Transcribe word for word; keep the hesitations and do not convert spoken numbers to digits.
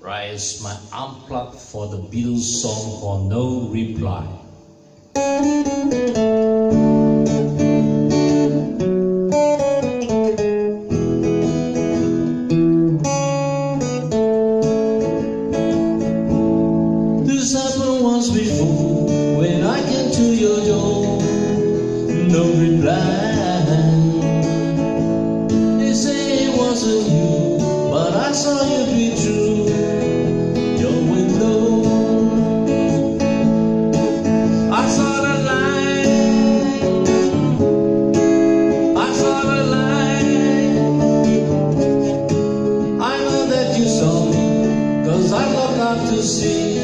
Rise my unplugged for the Beatles song called No Reply. This happened once before when I came to your door. No reply. They say it wasn't you, but I saw you be true. Your window, I saw the light, I saw the light. I know that you saw me, 'cause I look out to see